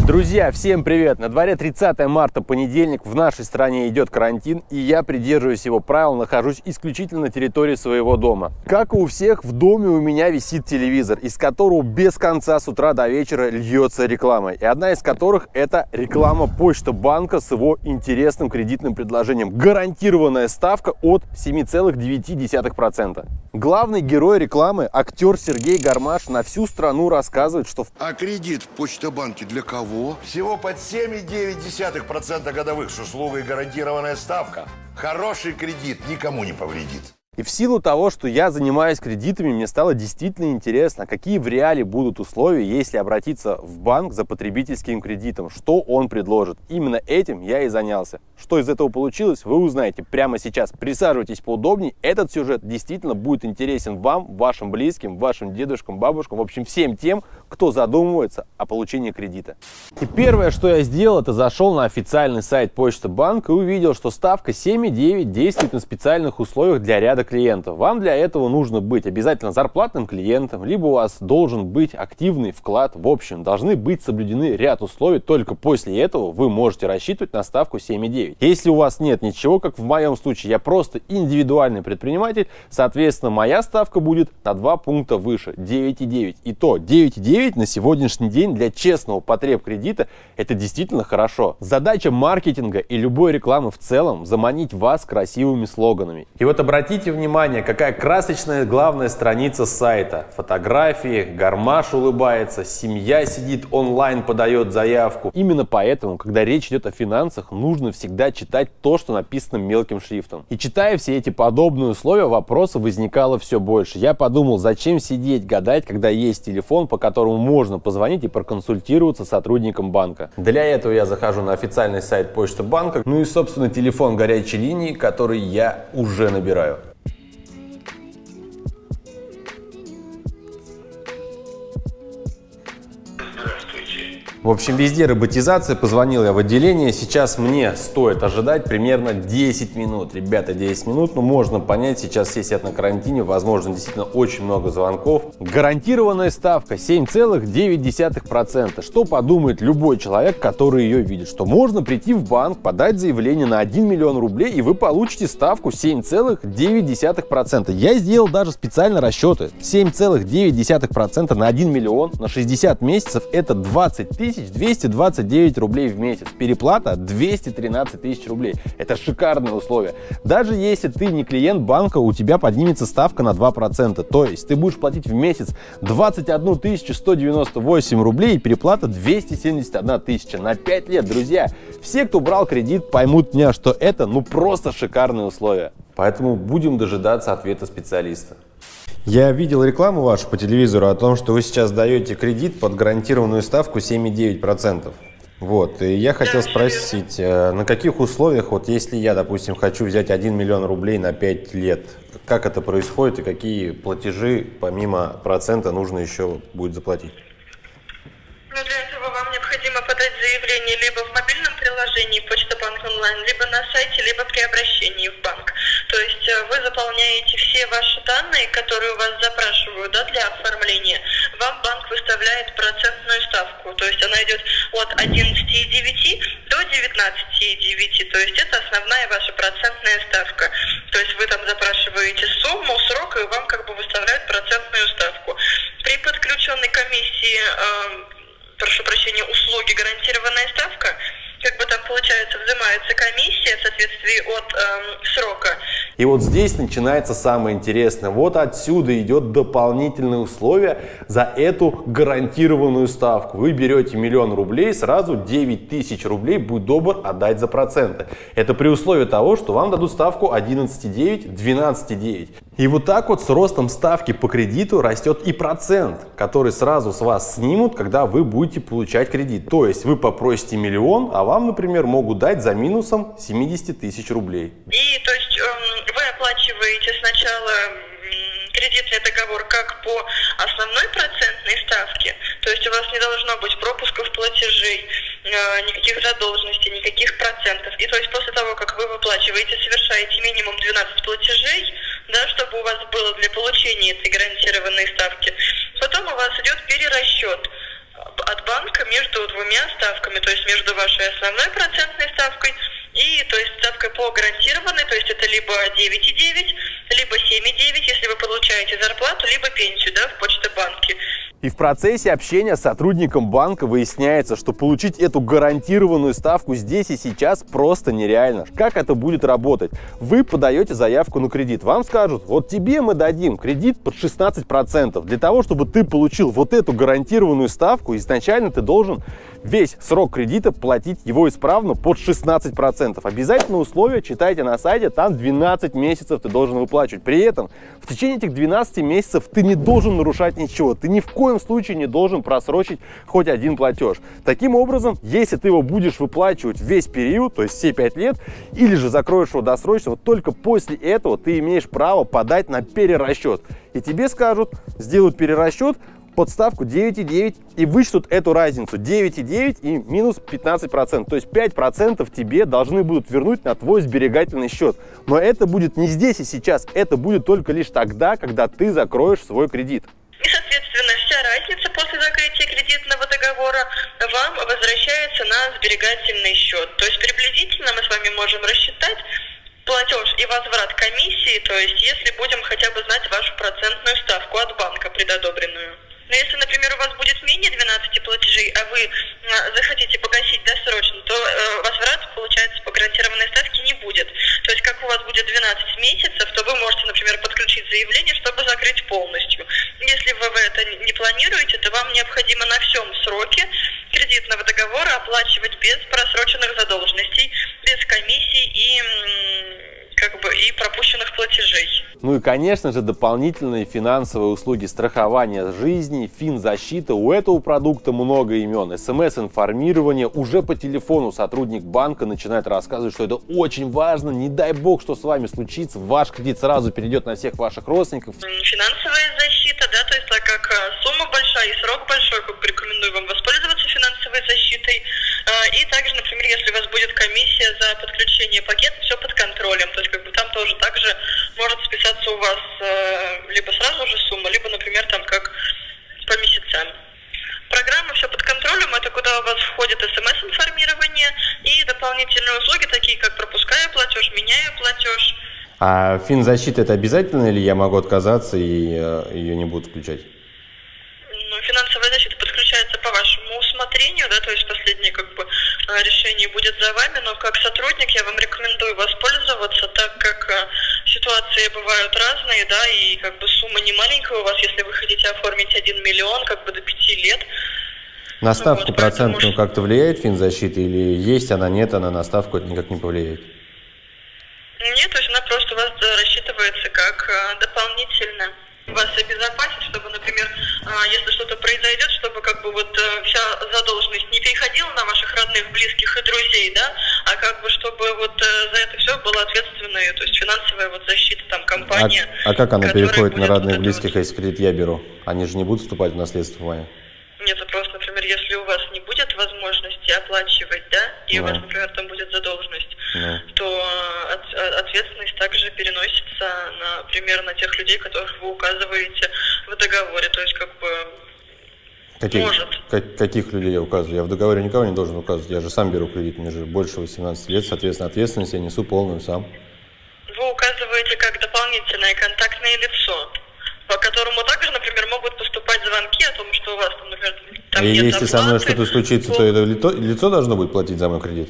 Друзья, всем привет! На дворе 30 марта, понедельник, в нашей стране идет карантин, и я придерживаюсь его правил, нахожусь исключительно на территории своего дома. Как и у всех, в доме у меня висит телевизор, из которого без конца с утра до вечера льется реклама. И одна из которых — это реклама Почта банка с его интересным кредитным предложением. Гарантированная ставка от 7,9%. Главный герой рекламы, актер Сергей Гармаш, на всю страну рассказывает, что... А кредит в Почта банке для кого? Всего под 7,9% годовых с услугой гарантированная ставка. Хороший кредит никому не повредит. И в силу того, что я занимаюсь кредитами, мне стало действительно интересно, какие в реале будут условия, если обратиться в банк за потребительским кредитом, что он предложит. Именно этим я и занялся. Что из этого получилось, вы узнаете прямо сейчас. Присаживайтесь поудобнее, этот сюжет действительно будет интересен вам, вашим близким, вашим дедушкам, бабушкам, в общем, всем тем, кто задумывается о получении кредита. И первое, что я сделал, это зашел на официальный сайт Почта банка и увидел, что ставка 7,9 действует на специальных условиях для ряда клиентов. Вам для этого нужно быть обязательно зарплатным клиентом, либо у вас должен быть активный вклад. В общем, должны быть соблюдены ряд условий, только после этого вы можете рассчитывать на ставку 7,9. Если у вас нет ничего, как в моем случае, я просто индивидуальный предприниматель, соответственно, моя ставка будет на 2 пункта выше, 9,9. И то 9,9 на сегодняшний день для честного потребкредита это действительно хорошо. Задача маркетинга и любой рекламы в целом — заманить вас красивыми слоганами. И вот обратите внимание, какая красочная главная страница сайта. Фотографии, Гармаш улыбается, семья сидит онлайн, подает заявку. Именно поэтому, когда речь идет о финансах, нужно всегда читать то, что написано мелким шрифтом. И читая все эти подобные условия, вопросов возникало все больше. Я подумал, зачем сидеть, гадать, когда есть телефон, по которому можно позвонить и проконсультироваться с сотрудником банка. Для этого я захожу на официальный сайт Почта банка, ну и, собственно, телефон горячей линии, который я уже набираю. В общем, везде роботизация. Позвонил я в отделение. Сейчас мне стоит ожидать примерно 10 минут. Ребята, 10 минут. Ну, можно понять, сейчас все сидят на карантине. Возможно, действительно очень много звонков. Гарантированная ставка 7,9%. Что подумает любой человек, который ее видит? Что можно прийти в банк, подать заявление на 1 миллион рублей, и вы получите ставку 7,9%. Я сделал даже специально расчеты. 7,9% на 1 миллион на 60 месяцев — это 20 229 рублей в месяц. Переплата 213 тысяч рублей. Это шикарные условия. Даже если ты не клиент банка, у тебя поднимется ставка на 2%. То есть ты будешь платить в месяц 21 198 рублей и переплата 271 тысяча на 5 лет. Друзья, все, кто брал кредит, поймут меня, что это ну просто шикарные условия. Поэтому будем дожидаться ответа специалиста. Я видел рекламу вашу по телевизору о том, что вы сейчас даете кредит под гарантированную ставку 7,9%. Вот, и я хотел спросить, на каких условиях, вот если я, допустим, хочу взять 1 миллион рублей на 5 лет, как это происходит и какие платежи помимо процента нужно еще будет заплатить? Ну, для этого вам необходимо подать заявление либо в мобильном приложении Почта банк онлайн, либо на сайте, либо при обращении в банк. То есть вы заполняете все ваши данные, которые у вас запрашивают, да, для оформления. Вам банк выставляет процентную ставку. То есть она идет от 11,9 до 19,9. То есть это основная ваша процентная ставка. То есть вы там запрашиваете сумму, срок, и вам как бы выставляют процентную ставку. При подключенной комиссии, прошу прощения, услуги гарантированная ставка, как бы там получается взимается комиссия в соответствии от срока. И вот здесь начинается самое интересное. Вот отсюда идет дополнительные условия за эту гарантированную ставку. Вы берете 1 миллион рублей, сразу 9 тысяч рублей будь добр отдать за проценты. Это при условии того, что вам дадут ставку 11,9, 12,9. И вот так вот с ростом ставки по кредиту растет и процент, который сразу с вас снимут, когда вы будете получать кредит. То есть вы попросите 1 миллион, а вам, например, могут дать за минусом 70 тысяч рублей. И то есть вы оплачиваете сначала кредитный договор как по основной процентной ставке, то есть у вас не должно быть пропусков платежей, никаких задолженностей, никаких процентов. И то есть после того, как вы выплачиваете, совершаете минимум 12 платежей, да, чтобы у вас было для получения этой гарантированной ставки, потом у вас идет перерасчет от банка между двумя ставками. вашей основной процентной ставкой и, то есть, ставкой по гарантированной, то есть это либо 9,9, либо 7,9, если вы получаете зарплату, либо пенсию, да, в Почта-банке. И в процессе общения с сотрудником банка выясняется, что получить эту гарантированную ставку здесь и сейчас просто нереально. Как это будет работать? Вы подаете заявку на кредит. Вам скажут, вот тебе мы дадим кредит под 16%. Для того, чтобы ты получил вот эту гарантированную ставку, изначально ты должен весь срок кредита платить его исправно под 16%. Обязательно условия читайте на сайте, там 12 месяцев ты должен выплачивать. При этом в течение этих 12 месяцев ты не должен нарушать ничего. Ты ни в коем случае не должен просрочить хоть один платеж. Таким образом, если ты его будешь выплачивать весь период, то есть все 5 лет, или же закроешь его досрочно, вот только после этого ты имеешь право подать на перерасчет. И тебе скажут, сделают перерасчет под ставку 9,9 и вычтут эту разницу 9,9 и минус 15%. То есть 5% тебе должны будут вернуть на твой сберегательный счет. Но это будет не здесь и сейчас, это будет только лишь тогда, когда ты закроешь свой кредит. И, соответственно, вся разница после закрытия кредитного договора вам возвращается на сберегательный счет. То есть приблизительно мы с вами можем рассчитать платеж и возврат комиссии, то есть если будем хотя бы знать вашу процентную ставку от банка предодобренную. Но если, например, у вас будет менее 12 платежей, а вы захотите погасить досрочно, то возврат, получается, по гарантированной ставке не будет. То есть, как у вас будет 12 месяцев, то вы можете, например, подключить заявление, чтобы закрыть полностью. Если вы это не планируете, то вам необходимо на всем сроке кредитного договора оплачивать без просроченных задолженностей, без комиссий и пропущенных платежей. Ну и, конечно же, дополнительные финансовые услуги страхования жизни, финзащита. У этого продукта много имен. СМС-информирование. Уже по телефону сотрудник банка начинает рассказывать, что это очень важно. Не дай бог, что с вами случится. Ваш кредит сразу перейдет на всех ваших родственников. Финансовая защита, да, то есть так как сумма большая и срок большой, рекомендую вам воспользоваться финансовой защитой. И также, например, если у вас будет комиссия за подключение пакета, все под контролем. То есть там тоже также может списаться у вас либо сразу же сумма, либо, например, там как по месяцам. Программа «Все под контролем» — это куда у вас входит СМС-информирование и дополнительные услуги, такие как пропуская платеж, меняя платеж. А финзащита — это обязательно, или я могу отказаться и ее не буду включать? Ну, финансовая защита подключается по вашему усмотрению, да, то есть последнее решение будет за вами, но как сотрудник я вам рекомендую воспользоваться, так как ситуации бывают разные, да, и сумма не маленькая у вас, если вы хотите оформить 1 миллион, до 5 лет. На ставку процентную как-то влияет финзащита, или есть она, нет, она на ставку это никак не повлияет? Нет, то есть она просто у вас рассчитывается как дополнительно. Вас обезопасить, чтобы, например, если что-то произойдет, чтобы вся задолженность не переходила на ваших родных, близких и друзей, да, а чтобы за это все была ответственная, то есть финансовая защита, компания. А как она переходит на родных, близких, если кредит я беру? Они же не будут вступать в наследство мое? Нет, просто, например, если у вас не будет возможности оплачивать, да, и у вас, например, там будет задолженность, то ответственность также переносится, например, на тех людей, которых вы указываете в договоре, то есть Каких людей я указываю? Я в договоре никого не должен указывать, я же сам беру кредит, мне же больше 18 лет, соответственно, ответственность я несу полную сам. Вы указываете как дополнительное контактное лицо, по которому также, например, могут поступать звонки о том, что у вас там, например, там и нет если оплаты, со мной что-то случится, то это лицо должно будет платить за мой кредит?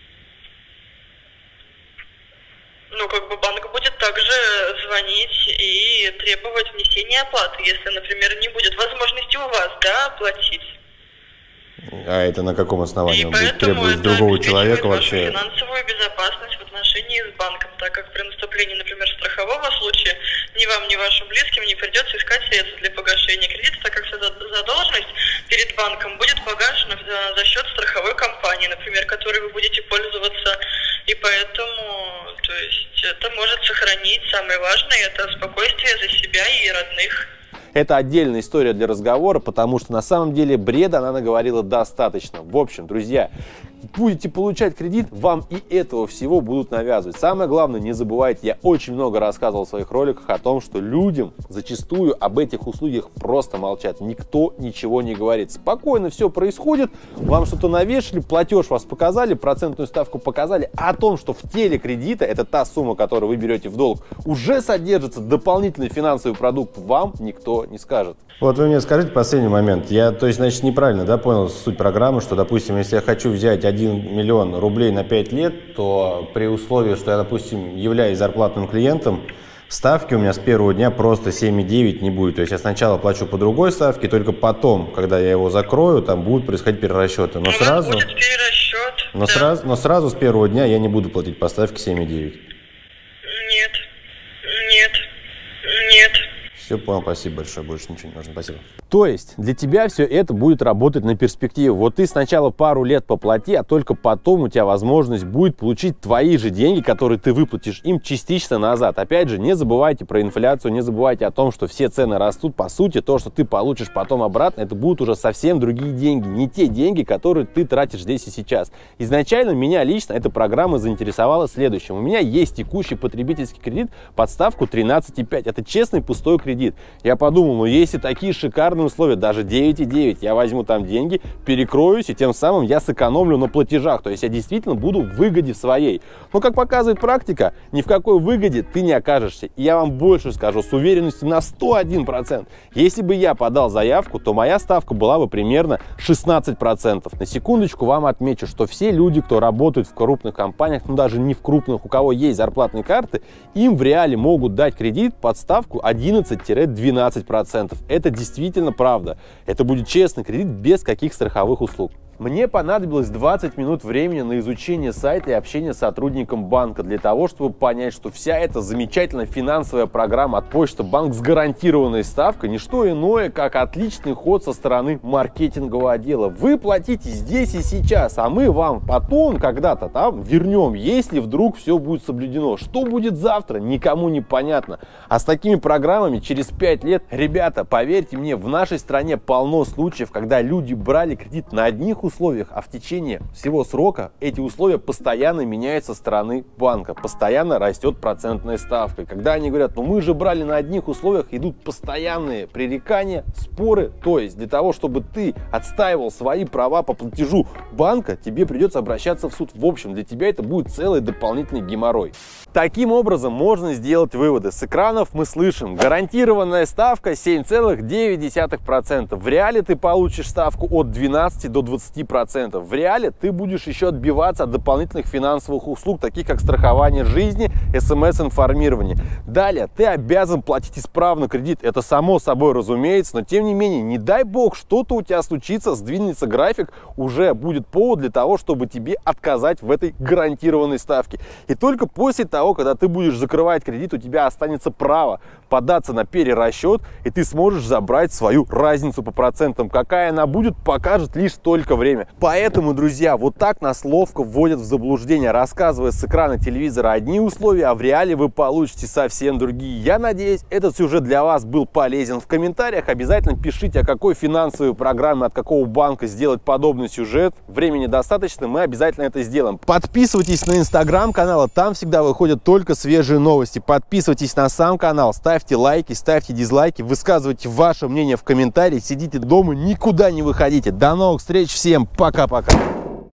Банк будет также звонить и требовать внесения оплаты, если, например, не будет возможности у вас, да, оплатить. А это на каком основании? И он будет требовать другого человека вообще? Финансовую безопасность в отношении с банком, так как при наступлении, например, страхового случая ни вам, ни вашим близким не придется искать средства для погашения кредита, так как вся задолженность перед банком будет погашена за счет страховой компании, например, которой вы будете пользоваться, и поэтому, то есть, это может сохранить, самое важное, это спокойствие за себя и родных. Это отдельная история для разговора, потому что на самом деле бреда она наговорила достаточно. В общем, друзья, будете получать кредит, вам и этого всего будут навязывать. Самое главное, не забывайте, я очень много рассказывал в своих роликах о том, что людям зачастую об этих услугах просто молчат. Никто ничего не говорит. Спокойно все происходит, вам что-то навешали, платеж вас показали, процентную ставку показали. А о том, что в теле кредита, это та сумма, которую вы берете в долг, уже содержится дополнительный финансовый продукт, вам никто не скажет. Вот вы мне скажите последний момент. Я, то есть, значит, неправильно, да, понял суть программы, что, допустим, если я хочу взять 1 миллион рублей на 5 лет, то при условии, что я, допустим, являюсь зарплатным клиентом, ставки у меня с первого дня просто 7,9 не будет. То есть я сначала плачу по другой ставке, только потом, когда я его закрою, там будут происходить перерасчеты. Но сразу, будет перерасчет. но сразу с первого дня я не буду платить по ставке 7,9. Нет. Все, понял, спасибо большое, больше ничего не нужно, спасибо. То есть для тебя все это будет работать на перспективу. Вот ты сначала пару лет поплати, а только потом у тебя возможность будет получить твои же деньги, которые ты выплатишь им частично назад. Опять же, не забывайте про инфляцию, не забывайте о том, что все цены растут. По сути, то, что ты получишь потом обратно, это будут уже совсем другие деньги. Не те деньги, которые ты тратишь здесь и сейчас. Изначально меня лично эта программа заинтересовала следующим. У меня есть текущий потребительский кредит под ставку 13,5. Это честный пустой кредит. Я подумал, ну если такие шикарные условия, даже 9,9, я возьму там деньги, перекроюсь, и тем самым я сэкономлю на платежах. То есть я действительно буду в выгоде своей. Но, как показывает практика, ни в какой выгоде ты не окажешься. И я вам больше скажу, с уверенностью на 101%. Если бы я подал заявку, то моя ставка была бы примерно 16%. На секундочку вам отмечу, что все люди, кто работают в крупных компаниях, ну даже не в крупных, у кого есть зарплатные карты, им в реале могут дать кредит под ставку 11-12%. Это действительно правда. Это будет честный кредит без каких страховых услуг. Мне понадобилось 20 минут времени на изучение сайта и общение с сотрудником банка для того, чтобы понять, что вся эта замечательная финансовая программа от Почта Банк с гарантированной ставкой не что иное, как отличный ход со стороны маркетингового отдела. Вы платите здесь и сейчас, а мы вам потом когда-то там вернем, если вдруг все будет соблюдено. Что будет завтра, никому не понятно. А с такими программами через 5 лет, ребята, поверьте мне, в нашей стране полно случаев, когда люди брали кредит на одних условиях, а в течение всего срока эти условия постоянно меняются со стороны банка, постоянно растет процентная ставка. И когда они говорят, ну мы же брали на одних условиях, идут постоянные пререкания, споры. То есть для того, чтобы ты отстаивал свои права по платежу банка, тебе придется обращаться в суд. В общем, для тебя это будет целый дополнительный геморрой. Таким образом можно сделать выводы. С экранов мы слышим: гарантированная ставка 7,9%. В реале ты получишь ставку от 12 до 20%. В реале ты будешь еще отбиваться от дополнительных финансовых услуг, таких как страхование жизни, СМС-информирование. Далее, ты обязан платить исправно кредит. Это само собой разумеется, но тем не менее, не дай бог, что-то у тебя случится, сдвинется график, уже будет повод для того, чтобы тебе отказать в этой гарантированной ставке. И только после того, когда ты будешь закрывать кредит, у тебя останется право податься на перерасчет, и ты сможешь забрать свою разницу по процентам. Какая она будет, покажет лишь только время. Поэтому, друзья, вот так нас ловко вводят в заблуждение, рассказывая с экрана телевизора одни условия, а в реале вы получите совсем другие. Я надеюсь, этот сюжет для вас был полезен. В комментариях обязательно пишите, о какой финансовой программе, от какого банка сделать подобный сюжет. Времени достаточно, мы обязательно это сделаем. Подписывайтесь на инстаграм канала, там всегда выходят только свежие новости. Подписывайтесь на сам канал, ставьте лайки, ставьте дизлайки, высказывайте ваше мнение в комментариях, сидите дома, никуда не выходите. До новых встреч, всем пока-пока.